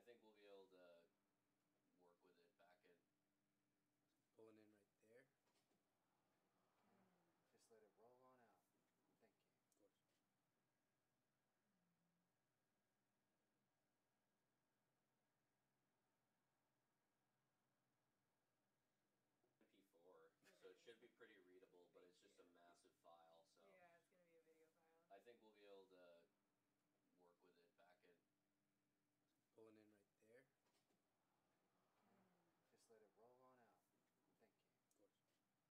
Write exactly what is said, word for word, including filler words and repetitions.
think we'll be able to work with it back in. Pulling in right there. Just let it roll on out. Thank you. Of course. M P four, so it should be pretty readable, but it's just a massive file. So Yeah, it's gonna be a video file. I think we'll be able to